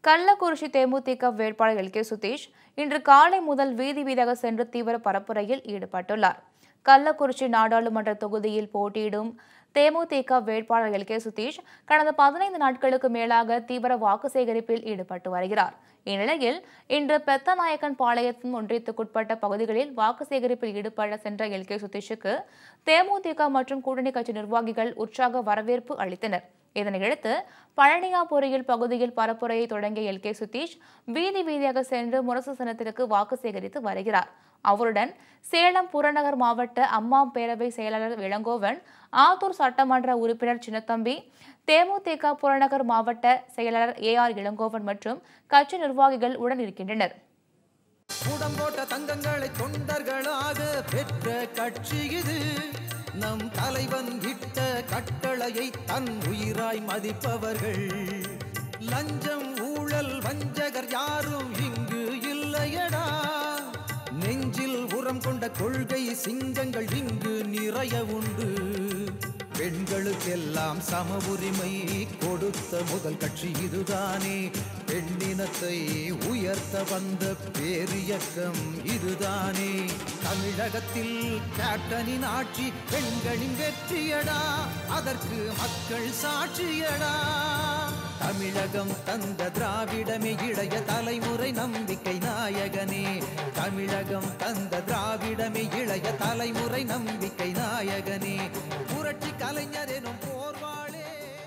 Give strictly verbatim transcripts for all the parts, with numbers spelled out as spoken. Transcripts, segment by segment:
கள்ளக்குறிச்சி தேமுதிக வேட்பாளர் L K Sudhish இன்று காலை முதல் வீதி வீதியாக சென்று தீவிர பரப்புரையில் ஈடுபட்டுள்ளார். கள்ளக்குறிச்சி நாடாளுமன்ற தொகுதியில் போட்டியிடும் தேமுதிக வேட்பாளர் எல் கே சுதீஷ் கடந்த பதினைந்து நாட்களுக்கு மேலாக தீவிர வாக்கு சேகரிப்பில் ஈடுபட்டு வருகிறார். இந்நிலையில் இன்று பெத்தநாயக்கன் பாளையத்தின் ஒன்றியத்துக்குட்பட்ட பகுதிகளில் வாக்கு சேகரிப்பில் ஈடுபட சென்ற எல் கே சுதீஷுக்கு தேமுதிக மற்றும் கூட்டணி கட்சி நிர்வாகிகள் உற்சாக வரவேற்பு அளித்தனர். இதனையடுத்து பழனியாபுரியில் பகுதியில் பரப்புரையை தொடங்கிய எல் கே சுதீஷ் வீதி வீதியாக சென்று முரசு சின்னத்திற்கு வாக்கு சேகரித்து வருகிறார். அவருடன் சேலம் புறநகர் மாவட்ட அம்மா பேரவை செயலாளர் இளங்கோவன், ஆத்தூர் சட்டமன்ற உறுப்பினர் சின்னத்தம்பி, தேமுதிக புறநகர் மாவட்ட செயலாளர் ஏ ஆர் இளங்கோவன் மற்றும் கட்சி நிர்வாகிகள் உடன் இருக்கின்றனர். கூடம்போட்ட தங்கங்களை தொண்டர்களாக பெற்ற கட்சி இது. நம் தலைவன் இட்ட கட்டளையை தன் உயிராய் மதிப்பவர்கள். லஞ்சம் ஊழல் வஞ்சகர் யாரும் இங்கு இல்லையடா. நெஞ்சில் உரம் கொண்ட கொள்கை சிங்கங்கள் இங்கு நிறைய உண்டு. பெண்களுக்கெல்லாம் சம உரிமை கொடுத்த முதல் கட்சி இதுதானே. பெண்ணினத்தை உயர்த்த வந்த பேரியக்கம் இதுதானே. தமிழகத்தில் கேப்டனின் ஆட்சி பெண்களின் வெற்றியடா. அதற்கு மக்கள் சாட்சியடா. தமிழகம் தந்த திராவிடமே இளைய தலைமுறை நம்பிக்கை நாயகனே. தமிழகம் தந்த திராவிடமே இளைய தலைமுறை நம்பிக்கை நாயகனே. புரட்சி கலைஞர் எனும் போர்வாளே.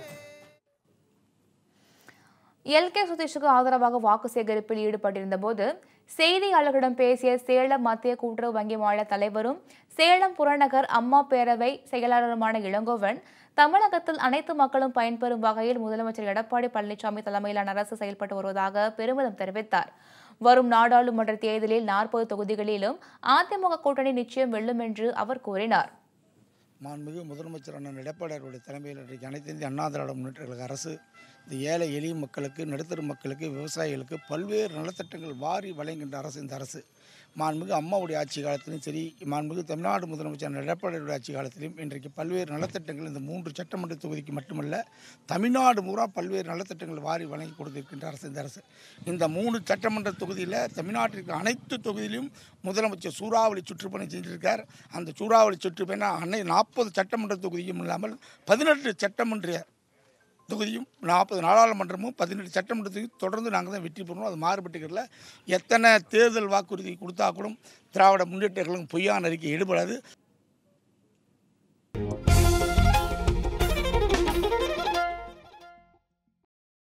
எல் கே சுதீஷுக்கு ஆதரவாக வாக்கு சேகரிப்பில் ஈடுபட்டிருந்த போது செய்தியாளர்களிடம் பேசிய சேலம் மத்திய கூட்டுறவு வங்கி மாநில தலைவரும் சேலம் புறநகர் அம்மா பேரவை செயலாளருமான இளங்கோவன், தமிழகத்தில் அனைத்து மக்களும் பயன்பெறும் வகையில் முதலமைச்சர் எடப்பாடி பழனிசாமி தலைமையிலான அரசு செயல்பட்டு வருவதாக பெருமிதம் தெரிவித்தார். வரும் நாடாளுமன்ற தேர்தலில் நாற்பது தொகுதிகளிலும் அதிமுக கூட்டணி நிச்சயம் வெல்லும் என்று அவர் கூறினார். மாண்புமிகு முதலமைச்சர் அண்ணன் எடப்பாடி அவருடைய தலைமையில் இன்றைக்கு அனைத்து இந்திய அண்ணா திராவிட முன்னேற்ற கழக அரசு இந்த ஏழை எளிய மக்களுக்கு, நடுத்தர மக்களுக்கு, விவசாயிகளுக்கு பல்வேறு நலத்திட்டங்கள் வாரி வழங்குகின்ற அரசு இந்த அரசு. மாண்புமிகு அம்மாவுடைய ஆட்சி காலத்திலும் சரி, மாண்புமிகு தமிழ்நாடு முதலமைச்சர் எடப்பாடியுடைய ஆட்சி காலத்திலும் இன்றைக்கு பல்வேறு நலத்திட்டங்கள் இந்த மூன்று சட்டமன்ற தொகுதிக்கு மட்டுமல்ல, தமிழ்நாடு பூரா பல்வேறு நலத்திட்டங்கள் வாரி வழங்கி கொடுத்திருக்கின்ற அரசு இந்த அரசு. இந்த மூணு சட்டமன்ற தொகுதியில் தமிழ்நாட்டிற்கு அனைத்து தொகுதியிலும் முதலமைச்சர் சூறாவளி சுற்றுப்பயணம் செஞ்சிருக்கார். அந்த சூறாவளி சுற்றுப்பயணம் அன்னை நாற்பது சட்டமன்ற தொகுதியும் இல்லாமல் பதினெட்டு சட்டமன்ற தொகுதியும் நாற்பது நாடாளுமன்றமும் பதினெட்டு சட்டமன்றத்தையும் தொடர்ந்து நாங்கள் தான் வெற்றி பெறணும். அது மாறுபட்டுக்கிறதுல எத்தனை தேர்தல் வாக்குறுதி கொடுத்தா கூட திராவிட முன்னேற்ற கழகம் பொய்யான அறிக்கை ஈடுபடாது.